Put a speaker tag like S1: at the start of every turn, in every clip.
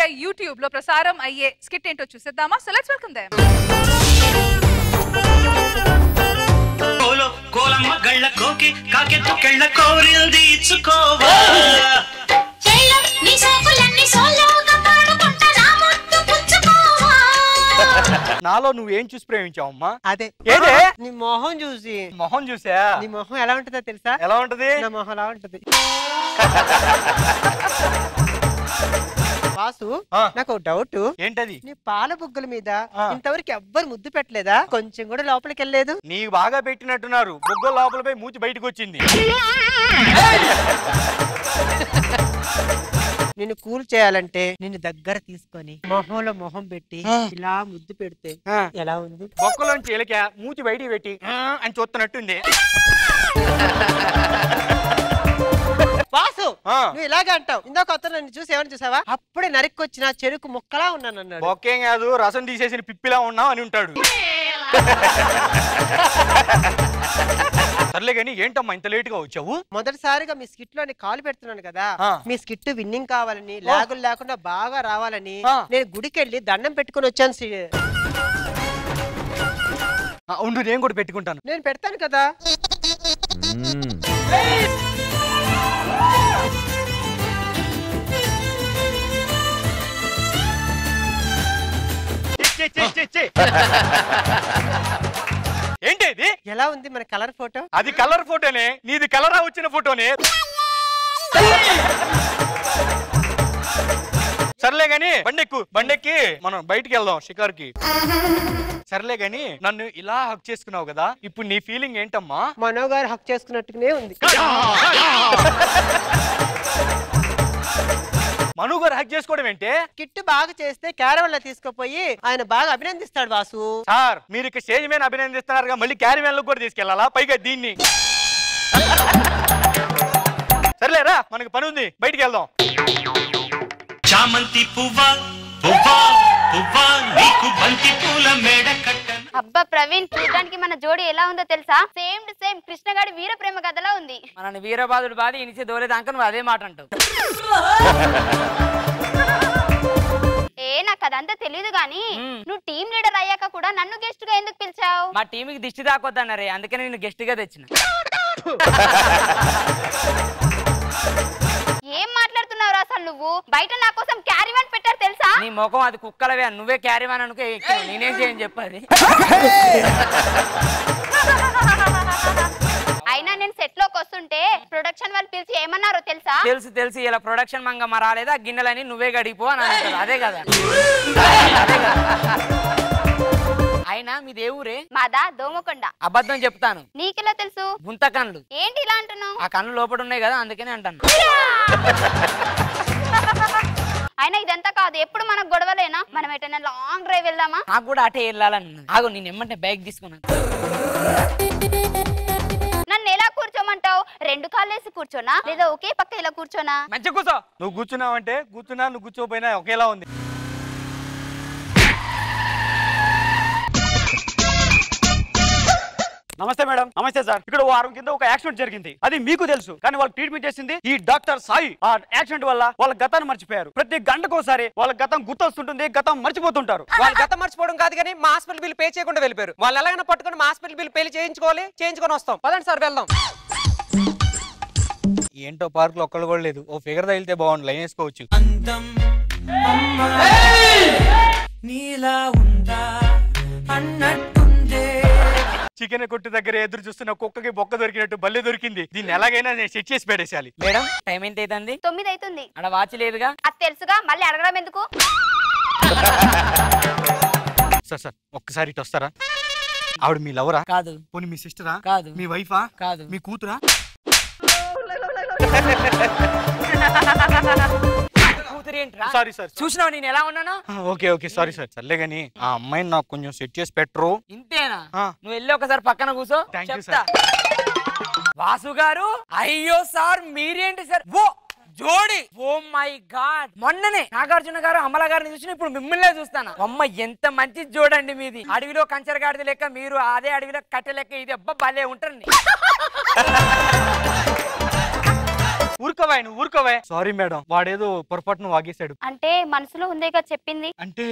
S1: YouTube లో ప్రసారం అయ్యే స్కిట్ ఏంటో చూసేద్దామా? So let's welcome them.
S2: కోలమ్మ గళ్ళ కోకి కాకెత్తు కెళ్ళ కోరిల్ది ఇచ్చుకోవా చెయ్యం నీ సోకులన్నీ సోలోగా పాడుకుంటా నా ముద్దు పుచ్చుకోవా.
S3: నాలో నువ్వేం చూసి ప్రేమించావమ్మా?
S4: అదే
S3: ఏదే
S4: నీ మొహం చూసి.
S3: మొహం చూసా?
S4: నీ మొహం ఎలా ఉంటుందో తెలుసా?
S3: ఎలా ఉంటది?
S4: నా మొహం ఎలా ఉంటది. వాసు నాకు డౌట్.
S3: ఏంటది?
S4: నీ పాల బుగ్గల మీద ఇంతవరకు ఎవ్వరు ముద్దు పెట్టలేదా? కొంచెం కూడా లోపలికి వెళ్ళలేదు.
S3: నీకు బాగా పెట్టినట్టున్నారు. బుగ్గ లోపల పోయి మూతి బయటకు వచ్చింది.
S4: నిన్ను కూల్ చేయాలంటే నిన్ను దగ్గర తీసుకొని మొహంలో మొహం పెట్టి ఇలా ముద్దు పెడితే ఎలా ఉంది?
S3: బొక్కలోంచి ఎలిక మూతి బయటికి పెట్టి అని చూస్తున్నట్టుంది.
S4: వాసు నువ్వు ఇలాగే అంటావు. ఇందాక కొత్త నన్ను చూసి ఏమని చూసావా? అప్పుడే నరికొచ్చిన చెరుకు ముక్కలా ఉన్నాను అన్నాడు.
S3: బొక్కేం కాదు, రసం తీసేసిన పిప్పిలా ఉన్నావు అని ఉంటాడు. సర్లే గాని ఏంటమ్మా ఇంత లేట్ గా వచ్చావు?
S4: మొదటిసారిగా మీ స్కిట్ లోని కాలు పెడుతున్నాను కదా, మీ స్కిట్ విన్నింగ్ కావాలని, లాగులు లేకుండా బాగా రావాలని నేను గుడికి వెళ్ళి దండం పెట్టుకుని వచ్చాను.
S3: ఉండు నేను కూడా పెట్టుకుంటాను.
S4: నేను పెడతాను కదా.
S3: ఏంటి ఇది?
S4: ఎలా ఉంది మన కలర్ ఫోటో?
S3: అది కలర్ ఫోటోనే, నీది కలరా వచ్చిన ఫోటోనే. సర్లే గాని బండెక్కి మనం బయటికి వెళ్దాం షికార్కి. సర్లే గాని నన్ను ఇలా హక్ చేసుకున్నావు కదా, ఇప్పుడు నీ ఫీలింగ్ ఏంటమ్మా?
S4: మనో గారు హక్ చేసుకున్నట్టుగానే ఉంది.
S3: మను గారు హక్ చేసుకోవడం ఏంటే?
S4: కిట్టు బాగా చేస్తే క్యారవెన్ తీసుకుపోయి ఆయన బాగా అభినందిస్తాడు వాసు.
S3: సార్ మీరు ఇక స్టేజ్ మీద అభినందిస్తున్నారుగా, మళ్ళీ క్యారవెన్ లో కూడా తీసుకెళ్లాలా? పైగా దీన్ని. సర్లేరా మనకి పని ఉంది, బయటికి వెళ్దాం.
S2: చామంతి పువ్వా పువ్వా పువ్వా నీకు బంతి పూల మేడ కట్టను.
S5: అబ్బా ప్రవీణ్, చూడడానికి మన జోడి ఎలా ఉందో తెలుసా? సేమ్ టు సేమ్ కృష్ణగాడి వీర ప్రేమ కథలా ఉంది.
S6: మన వీరబాదుడు బాధి ఇనిచే దోలేదాకా నువ్వు అదే మాట అంటావు.
S5: నాకు అదంతా తెలియదు గానీ నువ్వు టీం లీడర్ అయ్యాక కూడా నన్ను గెస్ట్ గా ఎందుకు పిలిచావు?
S6: మా టీంకి దిష్టి దాకొద్దన్నారే, అందుకని నేను గెస్ట్ గా తెచ్చిన.
S5: ఏం మాట్లాడుతున్నావు అసలు నువ్వు? బయట నా కోసం క్యారీవాన్ పెట్టారు తెలుసా?
S6: నీ ముఖం అది కుక్కలవే, నువ్వే క్యారీవాన్ అనుకో. నేనేం చేయని చెప్పది.
S5: అయినా నేను సెట్ లోకి వస్తుంటే ప్రొడక్షన్ వాళ్ళు పిలిచి ఏమన్నారో తెలుసా?
S6: తెలుసు ఇలా ప్రొడక్షన్ మంగమ్మ రాలేదా, గిన్నెలని నువ్వే గడిపో అని అంటారు. అదే కదా. అయినా మీది ఏ ఊరే?
S5: మాదా దోమకొండ.
S6: అబద్ధం చెప్తాను.
S5: నీకెలా తెలుసు?
S6: గుంత కన్నులు.
S5: ఏంటి ఇలా అంటున్నావు?
S6: ఆ కన్ను లోపల ఉన్నాయి కదా, అందుకనే అంటాను.
S5: అయినా ఇదంతా కాదు, ఎప్పుడు మనకు గొడవలేనా? మనం ఎటైనా లాంగ్ డ్రైవ్ వెళ్దామా?
S6: నాకు కూడా అటే వెళ్ళాలని. ఆగు, నేను ఎమ్మంటే బైక్ తీసుకున్నాను.
S5: నన్ను ఎలా కూర్చోమంటావు? రెండు కాళ్ళు వేసి కూర్చోనా లేదా ఒకే పక్క ఇలా కూర్చోనా?
S3: మంచి కూర్చో. నువ్వు కూర్చున్నావంటే కూర్చున్నా, నువ్వు కూర్చోపోయినా ఒకేలా ఉంది. నమస్తే మేడం. నమస్తే సార్. ఇక్కడ వారం కింద ఒక యాక్సిడెంట్ జరిగింది, అది మీకు తెలుసు, కానీ వాళ్ళకి ట్రీట్మెంట్ చేసింది ఈ డాక్టర్ సాయి. ఆ యాక్సిడెంట్ వల్ల వాళ్ళ గతాన్ని మర్చిపోయారు. ప్రతి గంటకోసారి వాళ్ళ గతం గుర్తొస్తుంటుంది, గతం మర్చిపోతుంటారు.
S4: వాళ్ళు గతం మర్చిపోవడం కాదు కానీ మా హాస్పిటల్ బిల్ పే చేయకుండా వెళ్ళిపోయారు. వాళ్ళు ఎలాగైనా పట్టుకుని మా హాస్పిటల్ బిల్ పే చేయించుకొని వస్తాం. పదండి సార్ వెళ్దాం.
S3: ఏంటో పార్క్ లో ఒక్కళ్ళు కూడా లేదు. ఓ ఫిగర్ తగిలితే బాగుండు, లైన్ వేసుకోవచ్చు. చికెన్ కొట్టు దగ్గర ఎదురు చూస్తున్న కుక్కకి బొక్క దొరికినట్టు బల్లె దొరికింది. దీన్ని ఎలాగైనా నేను సెట్ చేసి పెట్టేసాలి.
S6: మేడం టైం ఎంత అవుతుంది?
S5: 9 అవుతుంది.
S6: అక్కడ వాచ్ లేదుగా?
S5: అది తెలుసుగా, మళ్ళీ అడగడం ఎందుకు?
S3: సార్ ఒక్కసారి ఇటు వస్తారా? ఆవిడ మీ లవరా?
S6: కాదు.
S3: పోనీ మీ సిస్టరా?
S6: కాదు.
S3: మీ వైఫా?
S6: కాదు.
S3: మీ కూతురా? సారీ సార్,
S6: చూసినావు నేను ఎలా ఉన్నాను?
S3: Okay sorry sir. సర్లే గాని ఆ అమ్మాయిని నాకు కొంచెం సెట్ చేసి పెట్టరు.
S6: ఇంతేనా? నువ్వు వెళ్ళి ఒకసారి పక్కన కూర్చో. చెప్తా. వాసు గారు, అయ్యో సార్ మీరేంటి సార్? ఓ జోడి, ఓ మై గాడ్. మొన్ననే నాగార్జున గారు అమల గారిని చూసిన, ఇప్పుడు మిమ్మల్నే చూస్తాను. అమ్మ ఎంత మంచి జోడండి మీది. అడవిలో కంచరగాడిది లెక్క మీరు, అదే అడవిలో కట్టె లెక్క. ఇది అబ్బా భలే ఉంటారండి.
S3: ఊరుకోవా నువ్వు ఊరుకోవా. సారీ మేడం, వాడేదో పొరపాటును వాగేశాడు.
S5: అంటే మనసులో ఉందేగా చెప్పింది.
S3: అంటే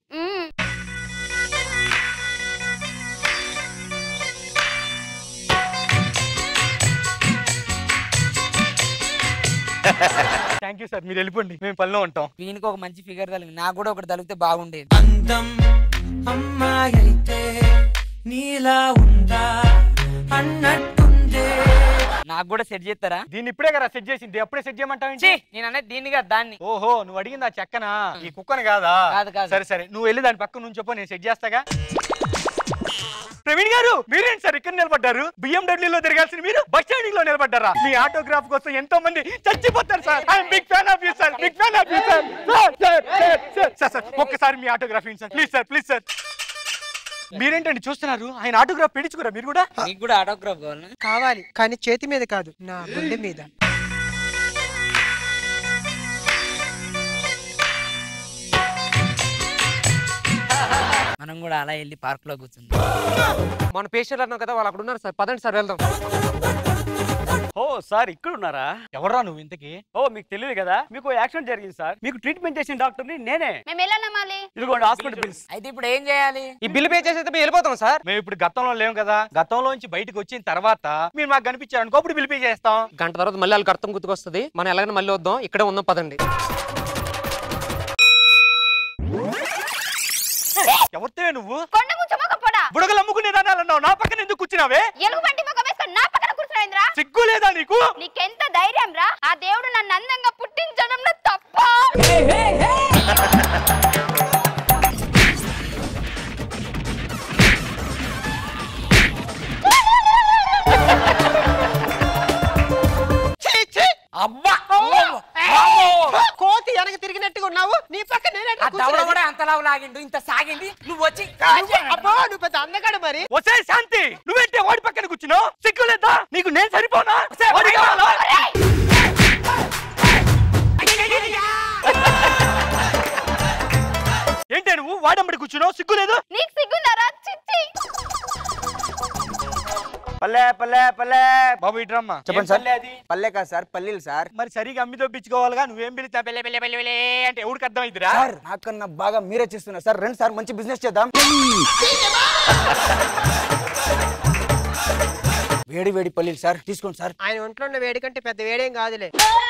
S3: థ్యాంక్ యూ సార్, మీరు వెళ్ళిపోండి, మేము పనిలో ఉంటాం.
S6: వీనికి ఒక మంచి ఫిగర్ తగిలి, నాకు కూడా ఒకటి తగిలితే బాగుండేది. అందం అమ్మాయి అయితే నీలా ఉందా అన్నట్టుందే. నాకు కూడా సెట్ చేస్తారా?
S3: దీన్ని ఇప్పుడే కదా సెట్ చేసింది, అప్పుడే సెట్ చేయమంటావు?
S6: నేను అనేది దీన్ని కదా దాన్ని.
S3: ఓహో, నువ్వు అడిగింది ఆ చెక్కనా, ఈ కుక్కను కాదా? సరే సరే, నువ్వు వెళ్ళి దాని పక్క నుంచి చెప్పు, నేను సెట్ చేస్తాగా. ప్రవీణ్ గారు, మీరేంటి సార్ ఇక్కడ నిలబడ్డారు? BMW లో తిరగాల్సిన మీరు బస్ స్టాండింగ్ లో నిలబడ్డారా? మీ ఆటోగ్రాఫ్ కోసం ఎంతో మంది చచ్చిపోతారు sir. I'm big fan of you sir, big fan of you sir. Sir ఒక్కసారి మీ ఆటోగ్రాఫ్ ఇవ్వండి sir, please sir, please sir. మీరేంటండి చూస్తున్నారు? ఆయన ఆటోగ్రాఫ్ పెంచుకురా మీరు కూడా?
S6: మీకు కూడా ఆటోగ్రాఫ్
S4: కావాలి, కానీ చేతి మీద కాదు, నా గుండె మీద.
S6: మనం కూడా అలా వెళ్ళి పార్క్ లో కూర్చుంది.
S7: మన పేషెంట్ అన్నాం కదా, వాళ్ళు అక్కడ ఉన్నారు సార్, పదండి సార్ వెళ్దాం.
S3: ఓ సార్, ఇక్కడ ఉన్నారా? ఎవరా నువ్వు ఇంతకి? ఓ మీకు తెలియదు కదా, మీకు యాక్సిడెంట్ జరిగింది సార్. మీకు ట్రీట్మెంట్ చేసిన డాక్టర్ ని నేనే.
S5: మేము ఎలా నమ్మాలి?
S3: ఇదిగోండి హాస్పిటల్ బిల్స్.
S6: అయితే ఇప్పుడు ఏం చేయాలి?
S7: ఈ బిల్ పే చేసి మేము వెళ్ళిపోతాం సార్.
S3: మేము ఇప్పుడు గతంలో లేము కదా, గతంలోంచి బయటకు వచ్చిన తర్వాత మీరు మాకు కనిపించారు అనుకో, అప్పుడు బిల్ పే చేస్తాం.
S7: గంట తర్వాత మళ్ళీ వాళ్ళకి అర్థం గుర్తుకొస్తుంది, మనం ఎలాగైనా మళ్ళీ వద్దాం, ఇక్కడే ఉందాం, పదండి.
S3: ఎవరితే నువ్వు?
S5: కొండ ముచ్చమొక పొడ
S3: బుడగలు అమ్ముకునే దానాలన్నావు, నా పక్కన ఎందుకు కూర్చున్నావే?
S5: ఎలుగుబంటి మొఖం వేసుకొని నా పక్కన కూర్చున్నాయింద్రా.
S3: సిగ్గు లేదా నీకు?
S5: నీకెంత ధైర్యం రా? ఆ దేవుడు నన్ను అందంగా పుట్టించడంలో తప్ప.
S6: అబ్బా,
S4: కోతి వెనక తిరిగినట్టుగా ఉన్నావు, నీ పక్క
S6: కూడా అంతలా లాగిండు, ఇంత సాగింది. నువ్వు వచ్చి
S4: అబ్బో, నువ్వు పెద్ద అందగాడు మరి.
S3: వసే శాంతి, నువ్వేంటే వాడి పక్కన కూర్చున్నావు? సిగ్గు లేదా నీకు? నేను సరిపోనా? వాడి కావాలా? ఏంటే నువ్వు వాడంబడి కూర్చున్నావు? సిగ్గు లేదు?
S5: నీకు సిగ్గుందారా? చిచ్చి.
S3: పల్లె పల్లె పల్లె బాబు ఇట్రమ్మా.
S8: చెప్పండి సార్. పల్లె కాదు సార్, పల్లీలు సార్.
S3: మరి సరిగా అమ్మి దొప్పించుకోవాలిగా, నువ్వేం పిలిచా పెళ్ళే పెళ్ళే పెళ్ళే పెళ్ళే అంటే ఎవరికి అర్థం అవుతురా?
S8: సార్ నాకన్నా బాగా మీరే చేస్తున్నారు సార్. రండి సార్, మంచి బిజినెస్ చేద్దాం. వేడి వేడి పల్లీలు సార్, తీసుకోండి సార్.
S4: ఆయన ఒంట్లో ఉన్న వేడి కంటే పెద్ద వేడేం కాదులే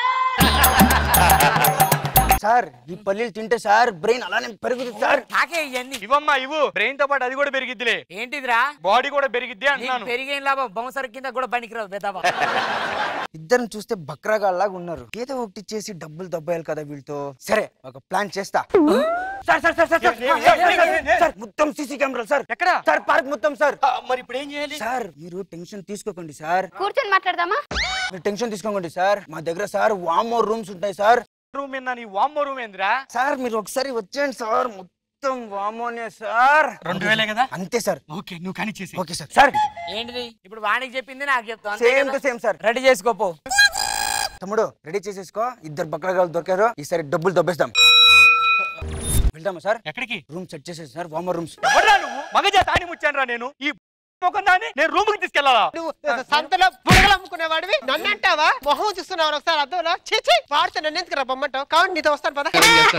S8: సార్. ఈ పల్లీలు తింటే సార్ బ్రెయిన్ అలానే పెరుగుతుంది సార్.
S6: నాకే ఇవన్నీ
S3: ఇవమ్మా ఇవ్వు, బ్రెయిన్ తో పాటు అది కూడా పెరిగిద్దిలే.
S6: ఏంటిదిరా?
S3: బాడీ కూడా పెరిగిద్ది అంటున్నాను.
S6: పెరిగేం లాభం, బొమ్మసరి కింద కూడా పనికిరావు బెదవా.
S8: ఇద్దరిని చూస్తే బక్రాగాల్లాగా ఉన్నారు. ఏదో ఒకటి చేసి డబ్బులు దబ్బాయాలి కదా వీళ్ళతో. సరే, ఒక ప్లాన్ చేస్తా. Sir sir sir sir sir, మొత్తం సీసీ కెమెరాలు సార్.
S3: ఎక్కడ
S8: సార్? పార్క్ మొత్తం సార్.
S3: మరి ఇప్పుడు ఏం చేయాలి
S8: సార్? మీరు టెన్షన్ తీసుకోకండి సార్.
S5: కూర్చొని మాట్లాడదామా?
S8: మీరు టెన్షన్ తీసుకోకండి సార్. మా దగ్గర సార్ వామోర్ రూమ్స్ ఉంటాయి సార్.
S3: రూమ్ ఏందా? నీ వామ్మో రూమ్ ఏందిరా?
S8: సార్ మీరు ఒకసారి వచ్చేయండి సార్, మొత్తం వామోనే సార్.
S3: 2000 కదా?
S8: అంతే సార్.
S3: ఓకే, నువ్వు కానీ చేసి.
S8: Okay sir. సార్
S6: ఏంటిది? ఇప్పుడు వానికి చెప్పింది నాకు చెప్తాను.
S8: Same to same sir.
S6: Ready చేసుకోపో.
S8: తమ్ముడు రెడీ చేసేసుకో. ఇద్దరు బక్రాగాలు దొరికారు, ఈసారి డబ్బులు దబ్బేస్తాం. వెళ్దామా సార్?
S3: ఎక్కడికి?
S8: రూమ్ సెట్ చేసేసి సార్, వామోర్ రూమ్స్.
S3: ఎవరా నువ్వు? మగజా తాని ముచ్చాను రా నేను. ఈ దాన్ని నేను రూమ్ కి తీసుకెళ్ళాలా?
S4: నువ్వు సంతలో బుడగలు అమ్ముకునేవాడివి, నన్ను అంటావా? మొహం చూస్తున్నావు ఒకసారి అద్దంలో. చీచి, వాడితే నన్ను ఎందుకు రా బొమ్మంటావు? కాబట్టి నీతో వస్తాను పద.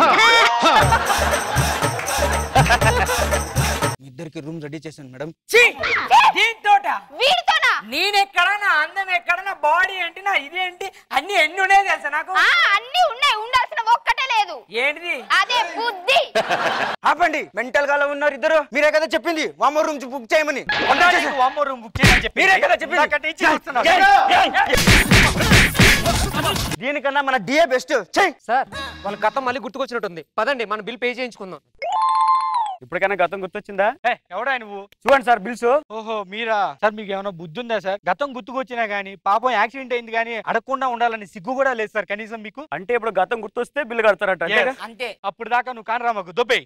S8: ఇద్దరికి రూమ్ రెడీ చేశాను మేడం.
S6: దీంతోట
S5: వీడితోనా?
S6: నేనెక్కడ, నా అందం ఎక్కడ, నా బాడీ ఏంటి, నా ఇదేంటి, అన్ని ఎన్ని ఉన్నాయి తెలుసా నాకు?
S5: అన్ని ఉన్నాయి, ఉండాల్సిన ఒక్కటే లేదు.
S6: ఏంటిది?
S5: అదే బుద్ధి.
S8: ఆపండి, మెంటల్ గా ఉన్నారు ఇద్దరు. మీరే కదా చెప్పింది వామోర్ రూమ్ బుక్ చేయమని.
S3: వామ్మో రూమ్ బుక్ చేయని చెప్పి
S8: మీరే కదా చెప్పింది. దీనికన్నా మన డిఏ బెస్ట్.
S7: సార్ వాళ్ళ గతం మళ్ళీ గుర్తుకొచ్చినట్టుంది, పదండి మనం బిల్ పే చేయించుకుందాం.
S3: ఇప్పటికైనా గతం గుర్తొచ్చిందా? ఎవడా నువ్వు? చూడండి సార్ బిల్స్. ఓహో మీరా సార్? మీకు ఏమైనా బుద్ధి ఉందా సార్? గతం గుర్తుకొచ్చినా గానీ పాపం యాక్సిడెంట్ అయింది కానీ అడగకుండా ఉండాలని సిగ్గు కూడా లేదు సార్ కనీసం మీకు. అంటే ఇప్పుడు గతం గుర్తొస్తే బిల్లు కడతారట
S6: అంతే.
S3: అప్పుడు దాకా నువ్వు కానరా మాకు దొబ్బే.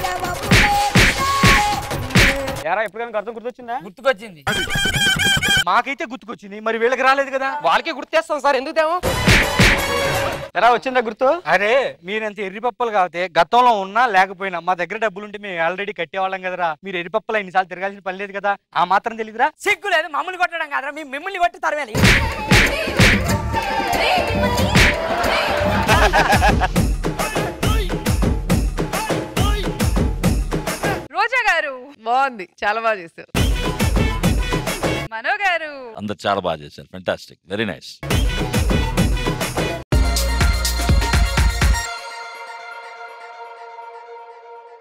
S3: యారా ఎప్పుడైనా గతం గుర్తొచ్చిందా?
S6: గుర్తుకొచ్చింది.
S3: మాకైతే గుర్తుకొచ్చింది, మరి వీళ్ళకి రాలేదు కదా.
S7: వాళ్ళకే గుర్తు చేస్తాం సార్, ఎందుకు తేమో.
S3: ఎలా వచ్చిందా గుర్తు? అరే మీరంత ఎర్రిపప్పలు కాకపోతే గతంలో ఉన్నా లేకపోయినా మా దగ్గర డబ్బులుంటే మేము ఆల్రెడీ కట్టేవాళ్ళం కదరా. మీరు ఎర్రిపప్పలు ఎన్నిసార్లు తిరగాల్సిన పని లేదు కదా. ఆ మాత్రం తెలియదురా?
S6: సిగ్గు లేదు? మమ్మల్ని కొట్టడం కాదురా, మిమ్మల్ని కొట్టి తరవేలి.
S1: రోజా గారు
S9: బాగుంది, చాలా బాగా చేశారు.
S1: మనో గారు
S10: అందరు చాలా బాగా చేశారు. Fantastic, very nice.